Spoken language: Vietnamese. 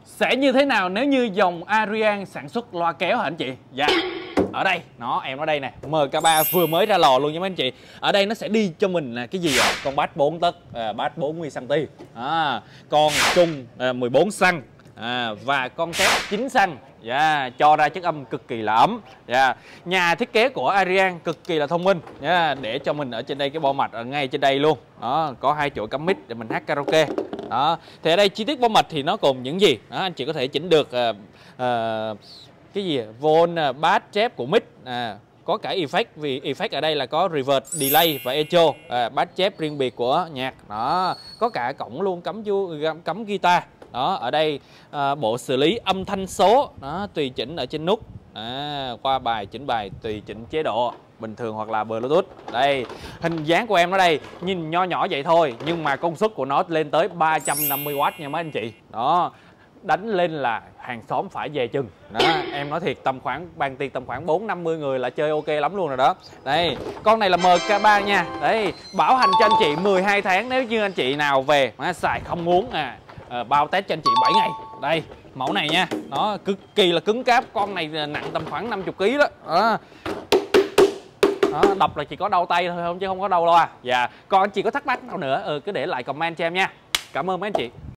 sẽ như thế nào nếu như dòng Ariane sản xuất loa kéo hả anh chị? Dạ. Ở đây, em ở đây nè, MK3 vừa mới ra lò luôn nha mấy anh chị. Ở đây nó sẽ đi cho mình là cái gì ạ? Con bass 4 tấc, bass 40 cm. Con trung 14 xăng. Và con tép 9 xăng. Cho ra chất âm cực kỳ là ấm. Nhà thiết kế của Ariane cực kỳ là thông minh. Để cho mình ở trên đây cái bo mạch ở ngay trên đây luôn. Có 2 chỗ cắm mic để mình hát karaoke. Thì ở đây chi tiết bo mạch thì nó gồm những gì? Anh chị có thể chỉnh được cái gì? Vol, bass, chép của mic. Có cả effect, vì effect ở đây là có reverb, delay và echo. Bass chép riêng biệt của nhạc. Có cả cổng luôn cắm guitar. Ở đây bộ xử lý âm thanh số tùy chỉnh ở trên nút. Qua bài chỉnh bài tùy chỉnh chế độ bình thường hoặc là Bluetooth. Đây, hình dáng của em ở đây nhìn nho nhỏ vậy thôi, nhưng mà công suất của nó lên tới 350W nha mấy anh chị. Đánh lên là hàng xóm phải về chừng. Em nói thiệt, tầm khoảng bàn tiệc tầm khoảng 4-50 người là chơi ok lắm luôn rồi đó. Đây, con này là MK3 nha. Đấy, bảo hành cho anh chị 12 tháng nếu như anh chị nào về xài không muốn bao test cho anh chị 7 ngày. Đây, mẫu này nha, nó cực kỳ là cứng cáp, con này nặng tầm khoảng 50 kg đó. Đập là chỉ có đau tay thôi chứ không có đau loa. Còn anh chị có thắc mắc nào nữa cứ để lại comment cho em nha. Cảm ơn mấy anh chị.